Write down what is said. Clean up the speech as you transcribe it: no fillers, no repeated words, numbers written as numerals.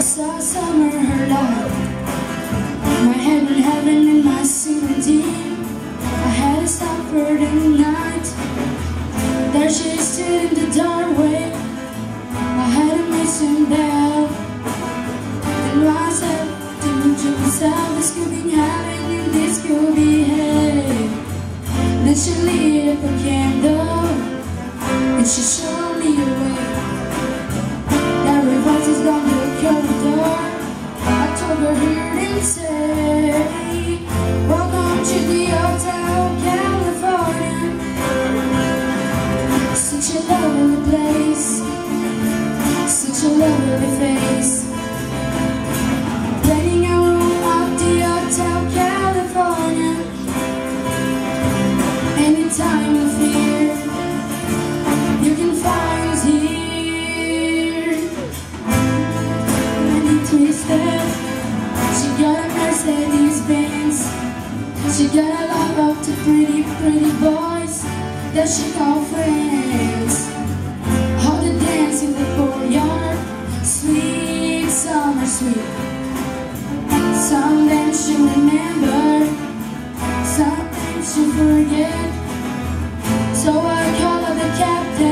saw summer her love, my head in heaven and my singing deep. I had to stop her tonight. There she stood in the doorway. I had a missing bell, and myself to myself, this could be heaven and this could be hell. Then she lit up a candle and she showed me the way. There were voices down the corridor. I told her here and say, welcome to the Hotel California. Such a lovely place, such a lovely face. Renting a room at the Hotel California. Anytime you fear, you can find us here. Many twisted, she got a Mercedes-Benz. She got a lot of the pretty, pretty boys that she called friends. All the dance in the courtyard, sweet summer sweet. Some things you remember, some things you forget. So I call up the captain.